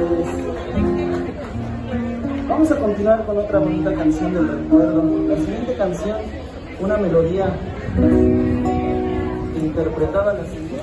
ustedes. Vamos a continuar con otra bonita canción del recuerdo. La siguiente canción, una melodía interpretada la siguiente.